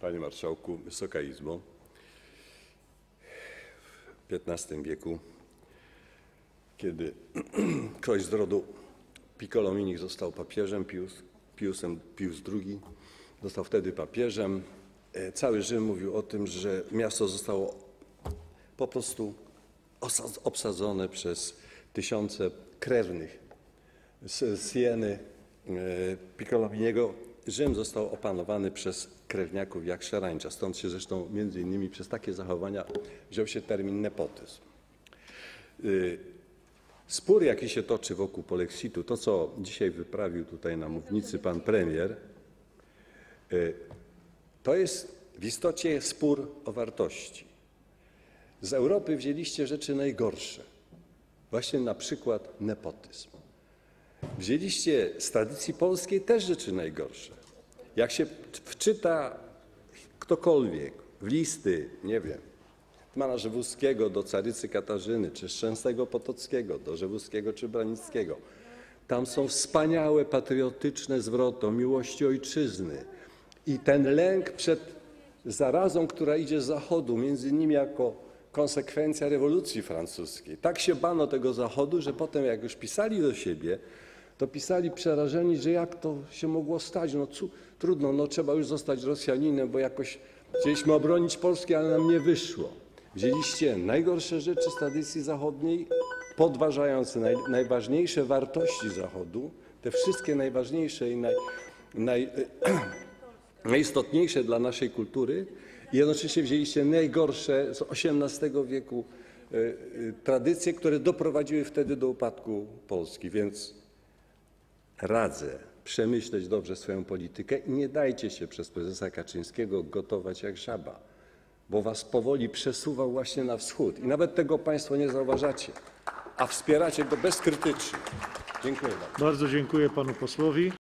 Panie Marszałku, Wysoka Izbo, w XV wieku, kiedy ktoś z rodu Piccolomini został papieżem, Pius II został wtedy papieżem, cały Rzym mówił o tym, że miasto zostało po prostu obsadzone przez tysiące krewnych z Sieny Piccolominiego. Rzym został opanowany przez krewniaków jak szarańcza. Stąd się zresztą między innymi przez takie zachowania wziął się termin nepotyzm. Spór, jaki się toczy wokół polexitu, to co dzisiaj wyprawił tutaj na mównicy pan premier, to jest w istocie spór o wartości. Z Europy wzięliście rzeczy najgorsze, właśnie na przykład nepotyzm. Wzięliście z tradycji polskiej też rzeczy najgorsze. Jak się wczyta ktokolwiek w listy, nie wiem, Hetmana Rzewuskiego do carycy Katarzyny, czy Szczęsnego Potockiego do Rzewuskiego czy Branickiego, tam są wspaniałe, patriotyczne zwroty o miłości ojczyzny i ten lęk przed zarazą, która idzie z Zachodu, między innymi jako konsekwencja rewolucji francuskiej. Tak się bano tego Zachodu, że potem jak już pisali do siebie, to pisali przerażeni, że jak to się mogło stać, no trudno, no trzeba już zostać Rosjaninem, bo jakoś chcieliśmy obronić Polskę, ale nam nie wyszło. Wzięliście najgorsze rzeczy z tradycji zachodniej, podważając najważniejsze wartości Zachodu, te wszystkie najważniejsze i najistotniejsze dla naszej kultury, i jednocześnie wzięliście najgorsze z XVIII wieku tradycje, które doprowadziły wtedy do upadku Polski. Więc radzę przemyśleć dobrze swoją politykę i nie dajcie się przez prezesa Kaczyńskiego gotować jak żaba, bo was powoli przesuwa właśnie na wschód i nawet tego państwo nie zauważacie, a wspieracie go bezkrytycznie. Dziękuję bardzo. Bardzo dziękuję panu posłowi.